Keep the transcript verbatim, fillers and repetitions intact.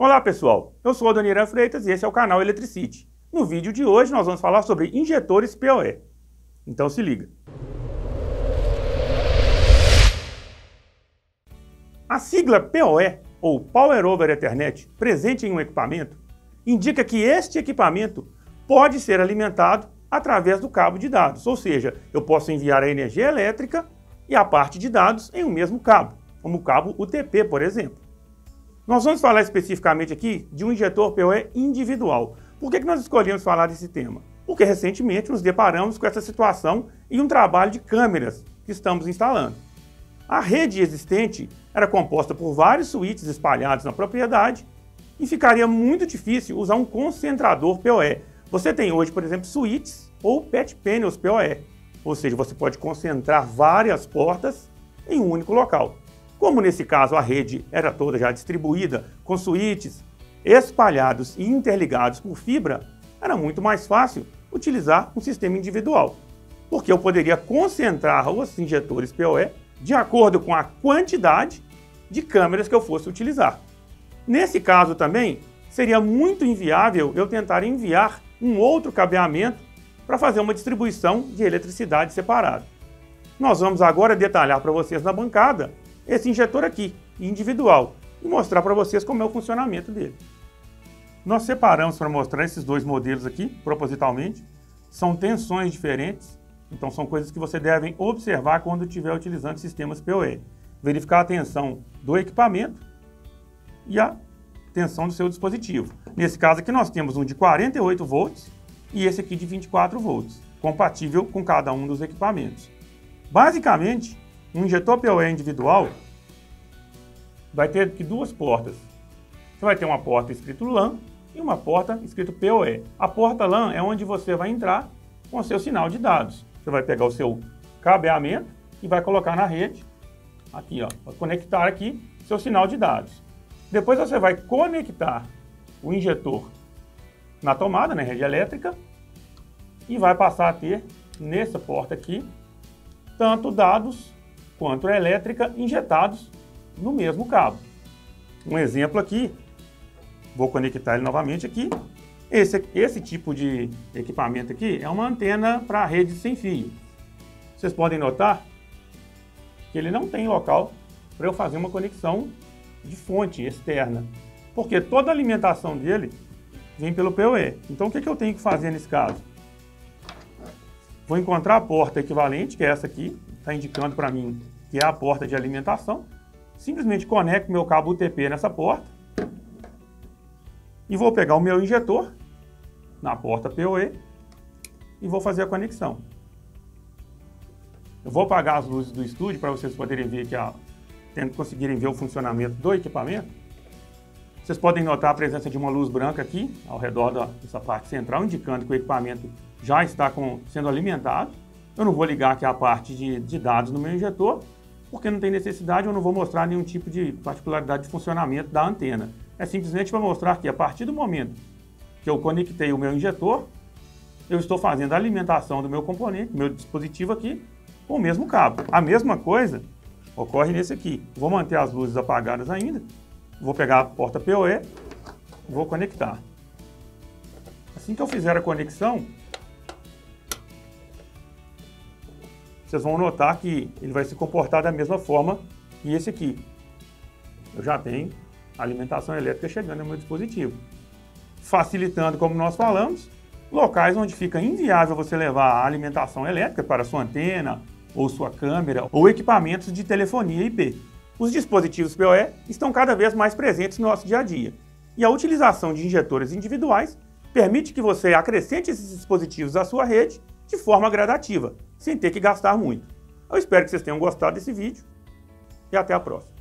Olá pessoal, eu sou o Adoniran Freitas e esse é o canal Eletricity. No vídeo de hoje nós vamos falar sobre injetores P O E. Então se liga. A sigla P O E, ou Power over Ethernet, presente em um equipamento, indica que este equipamento pode ser alimentado através do cabo de dados, ou seja, eu posso enviar a energia elétrica e a parte de dados em um mesmo cabo, como o cabo U T P, por exemplo. Nós vamos falar especificamente aqui de um injetor P O E individual. Por que que nós escolhemos falar desse tema? Porque recentemente nos deparamos com essa situação em um trabalho de câmeras que estamos instalando. A rede existente era composta por vários switches espalhados na propriedade e ficaria muito difícil usar um concentrador P O E. Você tem hoje, por exemplo, switches ou patch panels P O E, ou seja, você pode concentrar várias portas em um único local. Como nesse caso a rede era toda já distribuída com switches espalhados e interligados por fibra, era muito mais fácil utilizar um sistema individual, porque eu poderia concentrar os injetores P O E de acordo com a quantidade de câmeras que eu fosse utilizar. Nesse caso também, seria muito inviável eu tentar enviar um outro cabeamento para fazer uma distribuição de eletricidade separada. Nós vamos agora detalhar para vocês na bancada esse injetor aqui, individual, e mostrar para vocês como é o funcionamento dele. Nós separamos para mostrar esses dois modelos aqui, propositalmente. São tensões diferentes, então são coisas que você deve observar quando estiver utilizando sistemas P O E. Verificar a tensão do equipamento e a tensão do seu dispositivo. Nesse caso aqui nós temos um de quarenta e oito volts e esse aqui de vinte e quatro volts, compatível com cada um dos equipamentos. Basicamente, um injetor P O E individual vai ter aqui duas portas. Você vai ter uma porta escrito LAN e uma porta escrito P O E. A porta LAN é onde você vai entrar com o seu sinal de dados. Você vai pegar o seu cabeamento e vai colocar na rede, aqui ó, vai conectar aqui seu sinal de dados. Depois você vai conectar o injetor na tomada, na rede elétrica, e vai passar a ter nessa porta aqui tanto dados quanto a elétrica injetados no mesmo cabo. Um exemplo aqui, vou conectar ele novamente aqui. Esse, esse tipo de equipamento aqui é uma antena para rede sem fio. Vocês podem notar que ele não tem local para eu fazer uma conexão de fonte externa, porque toda a alimentação dele vem pelo P O E. Então o que, que eu tenho que fazer nesse caso? Vou encontrar a porta equivalente, que é essa aqui, está indicando para mim que é a porta de alimentação. Simplesmente conecto meu cabo U T P nessa porta e vou pegar o meu injetor na porta P O E e vou fazer a conexão. Eu vou apagar as luzes do estúdio para vocês poderem ver que a, conseguirem ver o funcionamento do equipamento. Vocês podem notar a presença de uma luz branca aqui ao redor dessa parte central, indicando que o equipamento já está com, sendo alimentado. Eu não vou ligar aqui a parte de, de dados no meu injetor, porque não tem necessidade, eu não vou mostrar nenhum tipo de particularidade de funcionamento da antena. É simplesmente para mostrar que a partir do momento que eu conectei o meu injetor, eu estou fazendo a alimentação do meu componente, meu dispositivo aqui, com o mesmo cabo. A mesma coisa ocorre nesse aqui. Vou manter as luzes apagadas ainda, vou pegar a porta P O E e vou conectar. Assim que eu fizer a conexão, vocês vão notar que ele vai se comportar da mesma forma que esse aqui. Eu já tenho a alimentação elétrica chegando no meu dispositivo. Facilitando, como nós falamos, locais onde fica inviável você levar a alimentação elétrica para sua antena, ou sua câmera, ou equipamentos de telefonia I P. Os dispositivos P O E estão cada vez mais presentes no nosso dia a dia. E a utilização de injetores individuais permite que você acrescente esses dispositivos à sua rede de forma gradativa, sem ter que gastar muito. Eu espero que vocês tenham gostado desse vídeo e até a próxima.